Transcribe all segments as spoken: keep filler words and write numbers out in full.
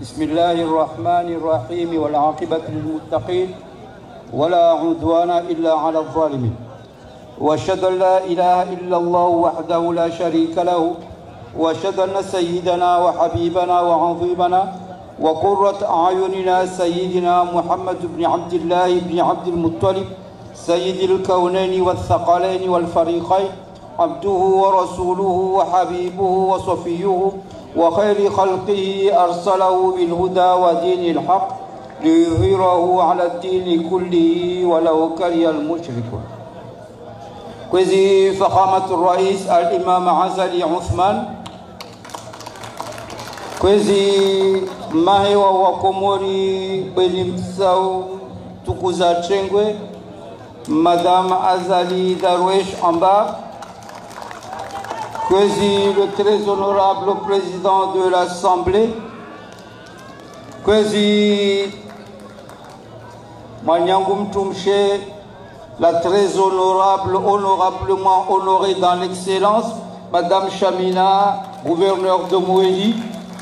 بسم الله الرحمن الرحيم والعاقبة للمتقين ولا عدوان إلا على الظالمين وأشهد أن لا إله إلا الله وحده لا شريك له وأشهد أن سيدنا وحبيبنا وعظيمنا وقرة أعيننا سيدنا محمد بن عبد الله بن عبد المطلب سيد الكونين والثقلين والفريقين عبده ورسوله وحبيبه وصفيه وخير خلقه أرسله بالهدى ودين الحق ليظهره على الدين كله ولو كره المشركون. كوزي فخامة الرئيس الإمام عزلي عثمان، كوزي ماهيوا وكوموري بلمساو تكوزا تشنغوي، مدام عزلي درويش أمبا، Kwezi, le très honorable président de l'Assemblée, Kwezi Manyangum Tumche, la très honorable, honorablement honorée dans l'excellence, Madame Chamina, gouverneur de Mouéli,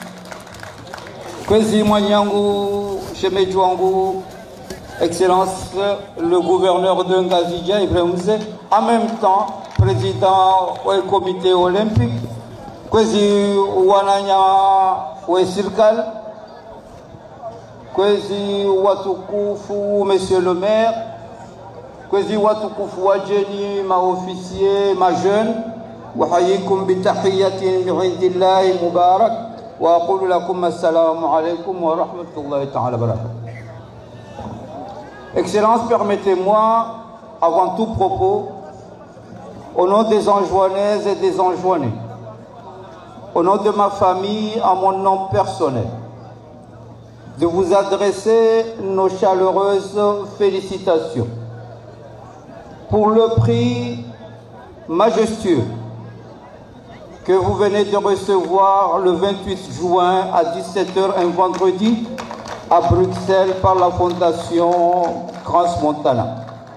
Kwezi Manyangu Chemedjouangou, Excellence, le gouverneur de Ngazidja, Ibrahimouze, en même temps, président du comité olympique, Kwezi Wananya Wesirkal, Kwezi Watukufu, monsieur le maire, Kwezi Watukufu Wajeni, ma officier, ma jeune, Wahayikum bitahiyatin bi'indillahi mubarak, wa aqulu lakum assalamu alaikum wa rahmatullahi ta'ala barakatuh. Excellence, permettez-moi, avant tout propos, au nom des Anjouanaises et des Anjouanais, au nom de ma famille, à mon nom personnel, de vous adresser nos chaleureuses félicitations pour le prix majestueux que vous venez de recevoir le vingt-huit juin à dix-sept heures un vendredi à Bruxelles par la Fondation Crans-Montana.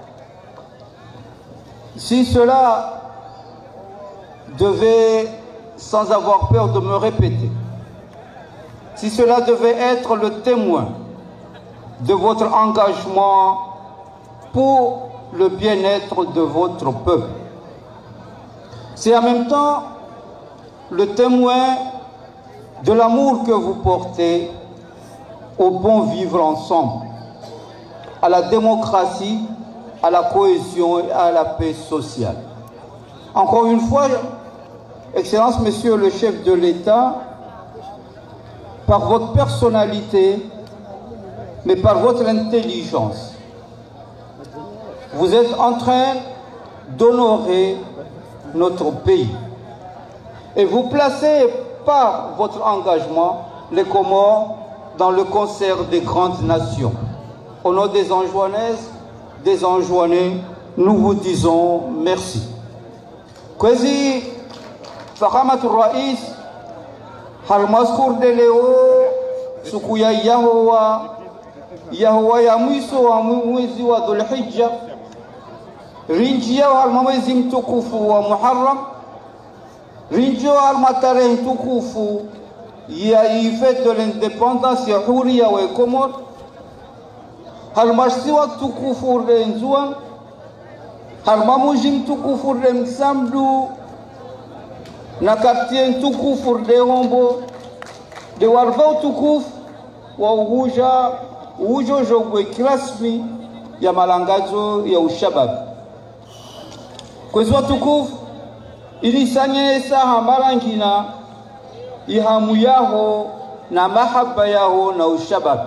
Si cela devait, sans avoir peur de me répéter, si cela devait être le témoin de votre engagement pour le bien-être de votre peuple, c'est en même temps le témoin de l'amour que vous portez au bon vivre ensemble, à la démocratie, à la cohésion et à la paix sociale. Encore une fois, Excellence, Monsieur le chef de l'État, par votre personnalité, mais par votre intelligence, vous êtes en train d'honorer notre pays. Et vous placez par votre engagement les Comores dans le concert des grandes nations. Au nom des Anjouanaises, des Anjouanais, nous vous disons merci. Kwezi Fakhamatul Rais Halmaskur de Leo Sukuya Yahowa Yahowa ya mwiso wa mwezi wa Dhulhijja Rinjia wa mwezi mtukufu wa Muharram Rinjia wa tarehe mtukufu ya fête de l'indépendance ya Huria wa Komor Halmasiwa tukufu Renzua Halmamuji mtukufu Remsamdu na quartier mtukufu de Hombo de warva tukufu wa uhuja uhujo jogwe kirasmi ya malangazo ya ushabab. Kwezi tukufu ilisanyesa hamarangina ihamu yaho na mahaba yaho na ushabab.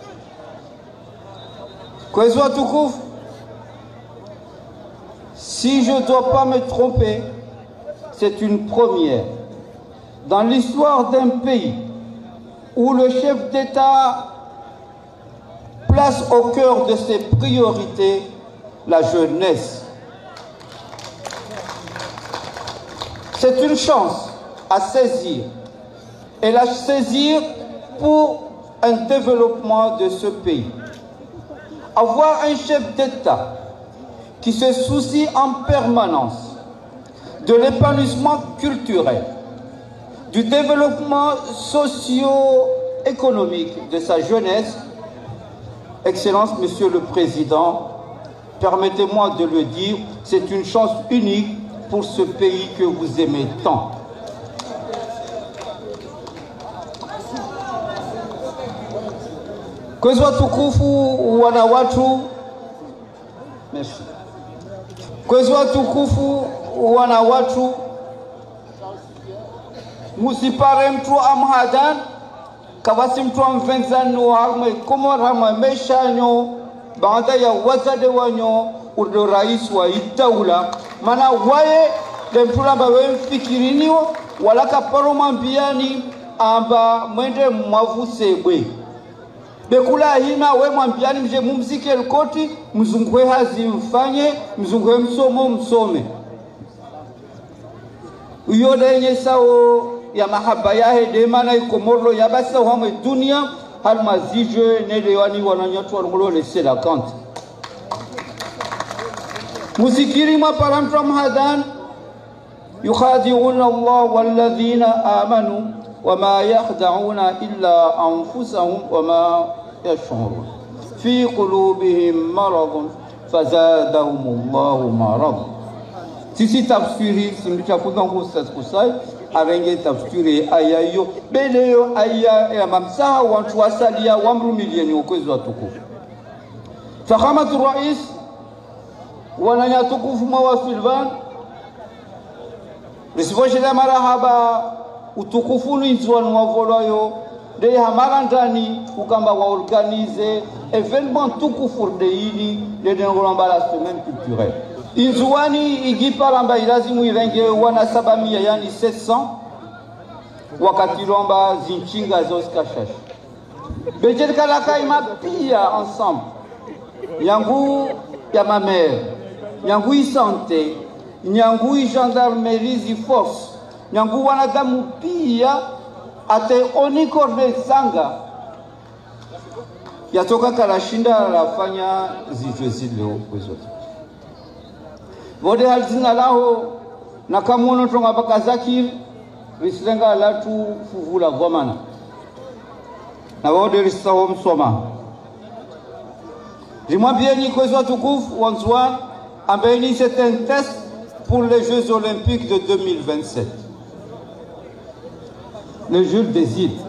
Kwezi tukufu, si je ne dois pas me tromper, c'est une première dans l'histoire d'un pays où le chef d'État place au cœur de ses priorités la jeunesse. C'est une chance à saisir et la saisir pour un développement de ce pays. Avoir un chef d'État qui se soucie en permanence de l'épanouissement culturel, du développement socio économique de sa jeunesse. Excellence, Monsieur le Président, permettez-moi de le dire, c'est une chance unique pour ce pays que vous aimez tant. Kwezwa tukufu wana watu, merci. Kwezwa tukufu wana watu, musipare mtu amhadan, kawasi mtu amvenzano harme komora mameshanyo, baada ya wazade wanyo urdo rais wa itaula, mana waye lemtula bawe mfikirinio, walaka paroma mbiani amba mwende mwavusebwe. Bekula hina we mwambiani mje mumzike elkoti, mzungwe hazi mfanye, mzungwe msomo msome. Uyode yenye sao ya mahaba yahe demana ikomorlo ya basa wame dunia, halma zijwe nede wani wananyotu warungulo lese la kante. Muzikiri ma paramtra mhadan, yukhadi'una Allah walladhina amanu, وما يخدعون إلا أنفسهم وما يشعرون في قلوبهم مرض فزادهم الله مرض. Sisi tafsiri simlichakuza ngusa kusai arenge tafsiri aya hiyo beleyo aya ya mamsaha watu wasalia wamrumilieni ukwezi wa tukufu. Fahamatu rais wananya tukufu mwa Silvan risivojele marahaba utukufunu inzuanu wavolayo de hamara ndani ukamba wa organiser événement tukufu de hili de ngolamba la semaine culturelle inzuani igiparamba ilazimu irenge wana sabamia yani sept cents wakati lomba zinchinga zoskashash bejet kalaka ima pia ensemble yangu ya ma mère yangu i santé yangu i gendarmerie zi force nyangu wanadamu pia ate onikorde sanga yatoka kalashinda lafanya zijwe zileo kwezote vode halzina lao na kamuono tonga baka zakir rislenga latu fuvula gomana na vode risawo msoma limwambieni kwezo tukufu wanzwan ambeni c'est un test pour les Jeux Olympiques de deux mille vingt-sept. Le jeu des îles.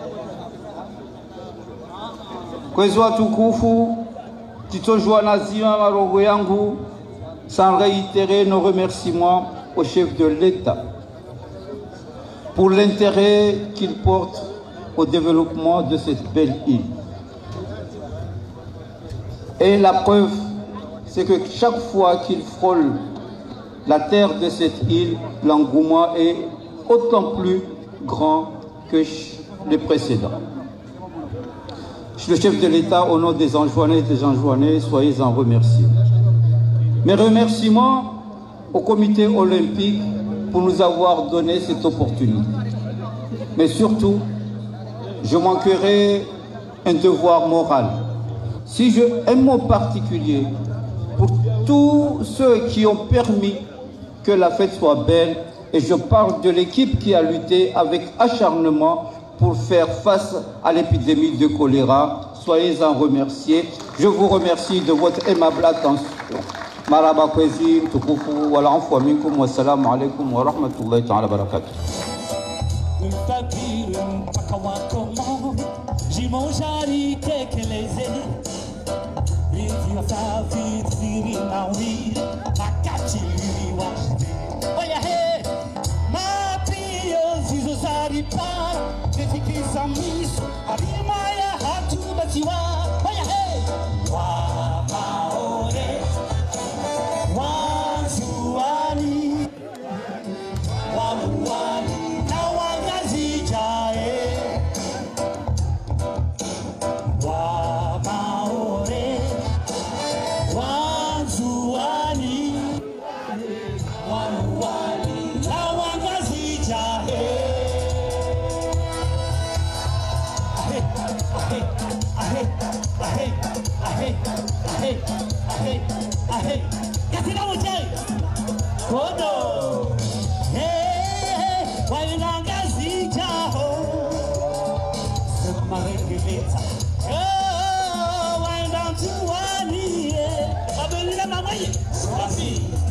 Kwezwa tukufu, titojwa nazima marogo yangu, sans réitérer nos remerciements au chef de l'État pour l'intérêt qu'il porte au développement de cette belle île. Et la preuve, c'est que chaque fois qu'il frôle la terre de cette île, l'engouement est autant plus grand que les précédents. Le chef de l'État, au nom des Anjouanais et des Anjouanais, soyez en remerciés. Mes remerciements au comité olympique pour nous avoir donné cette opportunité. Mais surtout, je manquerai un devoir moral. Si je un mot particulier pour tous ceux qui ont permis que la fête soit belle, et je parle de l'équipe qui a lutté avec acharnement pour faire face à l'épidémie de choléra. Soyez en remerciés. Je vous remercie de votre aimable attention. Maraba Kwezi, Tukufu, wa l'enfoi minkum, wa salam alaikum wa rahmatullahi ta'ala barakatuh. pizza. Oh, wind down to one knee. Abelina mama ye. Papi.